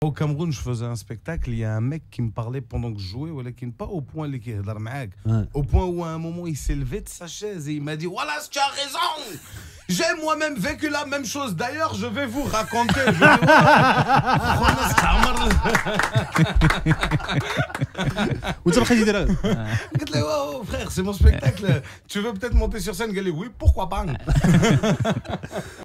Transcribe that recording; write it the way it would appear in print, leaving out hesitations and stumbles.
Au Cameroun, je faisais un spectacle, il y a un mec qui me parlait pendant que je jouais, pas au point au point où à un moment il s'est levé de sa chaise et il m'a dit voilà, tu as raison. J'ai moi-même vécu la même chose. D'ailleurs, je vais vous raconter. Frère, c'est mon spectacle. Tu veux peut-être monter sur scène? Oui, pourquoi pas.